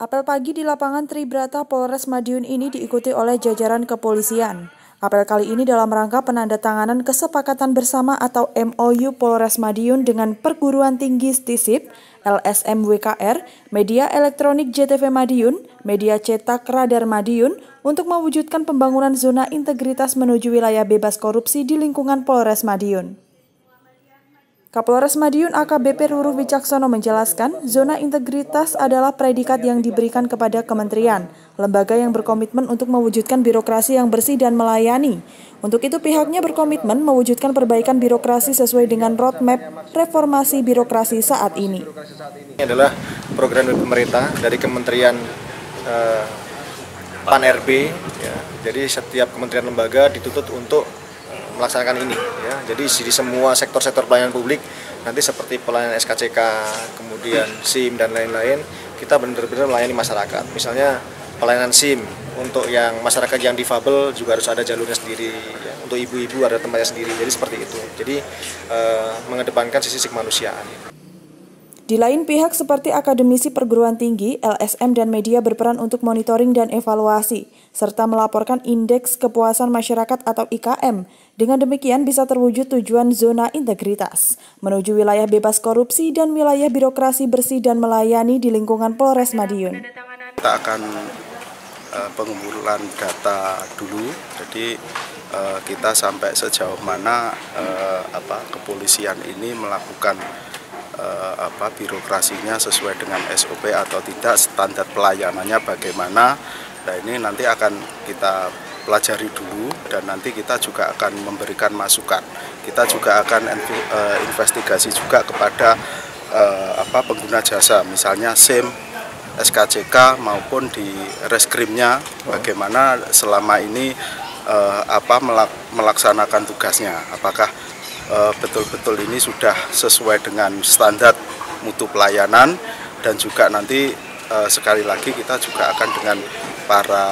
Apel pagi di lapangan Tribrata Polres Madiun ini diikuti oleh jajaran kepolisian. Apel kali ini dalam rangka penandatanganan kesepakatan bersama atau MOU Polres Madiun dengan Perguruan Tinggi STISIP, LSM WKR, Media Elektronik JTV Madiun, Media Cetak Radar Madiun untuk mewujudkan pembangunan zona integritas menuju wilayah bebas korupsi di lingkungan Polres Madiun. Kapolres Madiun AKBP Ruruh Wicaksono menjelaskan, zona integritas adalah predikat yang diberikan kepada kementerian, lembaga yang berkomitmen untuk mewujudkan birokrasi yang bersih dan melayani. Untuk itu pihaknya berkomitmen mewujudkan perbaikan birokrasi sesuai dengan roadmap reformasi birokrasi saat ini. Ini adalah program dari pemerintah dari Kementerian Pan-RB, ya. Jadi setiap kementerian lembaga dituntut untuk melaksanakan ini, ya. Jadi di semua sektor-sektor pelayanan publik nanti seperti pelayanan SKCK, kemudian SIM dan lain-lain, kita benar-benar melayani masyarakat. Misalnya pelayanan SIM untuk yang masyarakat yang difabel juga harus ada jalurnya sendiri, ya. Untuk ibu-ibu ada tempatnya sendiri. Jadi seperti itu. Jadi mengedepankan sisi kemanusiaan. Di lain pihak seperti akademisi perguruan tinggi, LSM dan media berperan untuk monitoring dan evaluasi, serta melaporkan indeks kepuasan masyarakat atau IKM. Dengan demikian bisa terwujud tujuan zona integritas, menuju wilayah bebas korupsi dan wilayah birokrasi bersih dan melayani di lingkungan Polres Madiun. Kita akan pengumpulan data dulu, jadi kita sampai sejauh mana kepolisian ini melakukan birokrasinya sesuai dengan SOP atau tidak, standar pelayanannya bagaimana. Nah, ini nanti akan kita pelajari dulu dan nanti kita juga akan memberikan masukan. Kita juga akan investigasi juga kepada pengguna jasa, misalnya SIM, SKCK maupun di reskrimnya, bagaimana selama ini melaksanakan tugasnya, apakah betul-betul ini sudah sesuai dengan standar mutu pelayanan. Dan juga nanti sekali lagi kita juga akan dengan para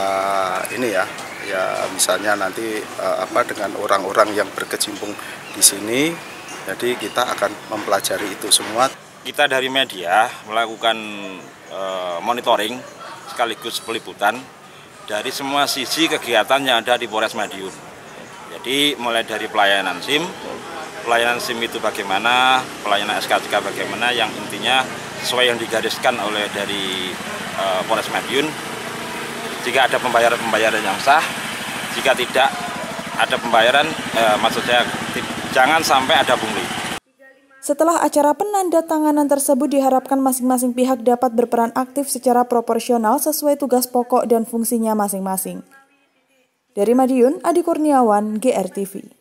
misalnya nanti dengan orang-orang yang berkecimpung di sini, jadi kita akan mempelajari itu semua. Kita dari media melakukan monitoring sekaligus peliputan dari semua sisi kegiatan yang ada di Polres Madiun. Jadi mulai dari pelayanan SIM itu bagaimana, pelayanan SKCK bagaimana, yang intinya sesuai yang digariskan oleh dari Polres Madiun. Jika ada pembayaran yang sah, jika tidak ada pembayaran, maksud saya jangan sampai ada pungli. Setelah acara penandatanganan tersebut diharapkan masing-masing pihak dapat berperan aktif secara proporsional sesuai tugas pokok dan fungsinya masing-masing. Dari Madiun, Adi Kurniawan, GRTV.